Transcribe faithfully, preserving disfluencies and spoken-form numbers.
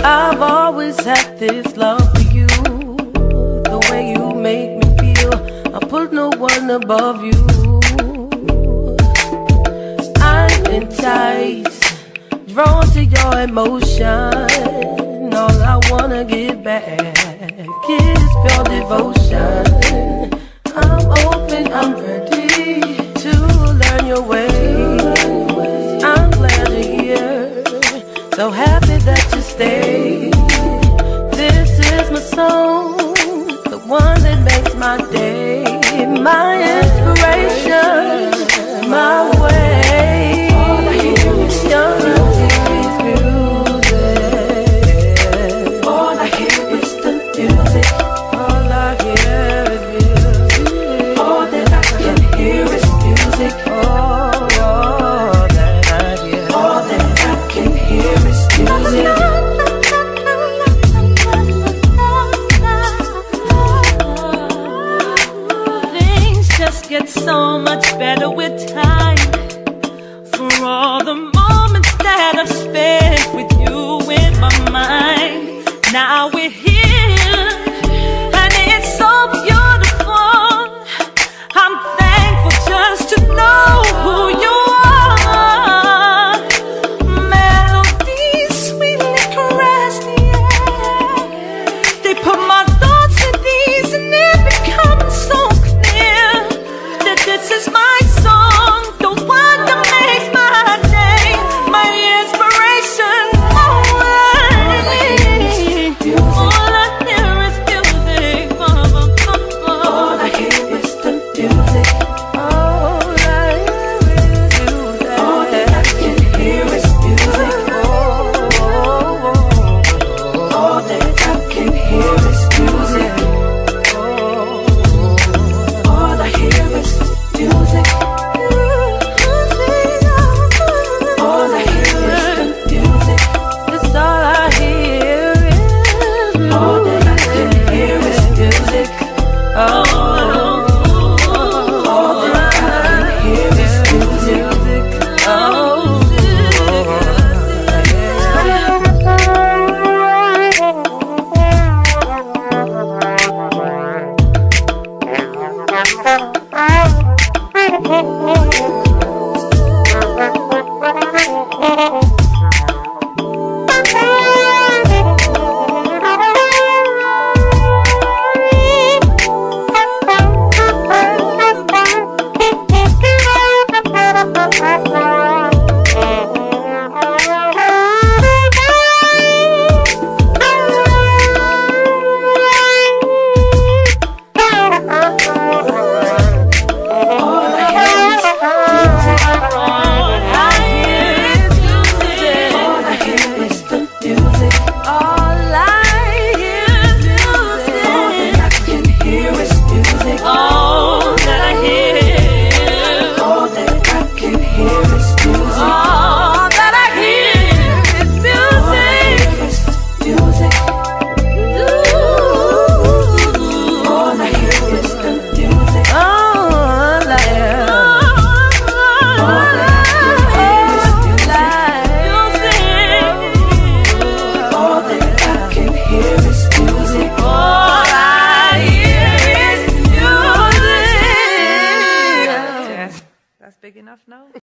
I've always had this love for you. The way you make me feel, I put no one above you. I'm enticed, drawn to your emotion. All I wanna give back is pure devotion. I'm open, I'm ready to learn your ways. I'm glad you're here, so happy that you stay. This is my song, the one that makes my day, my inspiration, my way. All I hear is your music, is music. All I hear is the music. All I hear is music. All that I can hear is music. Oh, all that I hear, all that I can hear is music. Things just get so much better with time. For all the moments that I've spent with you in my mind. Now we're here, and it's so beautiful. I'm thankful just to know who you are. Melodies sweetly caress the air. They put my thoughts at ease, and it becomes so clear that this is my song, the one that makes my day, my inspiration. All I hear is music. All I hear is music. All I hear is the music. All I hear is music. All that I can hear is music. All that I can hear is music. All I hear is music. All I hear is the music. That's all I hear is music. All that I can hear is music. Oh, all that I can hear is music. Oh, Big enough now?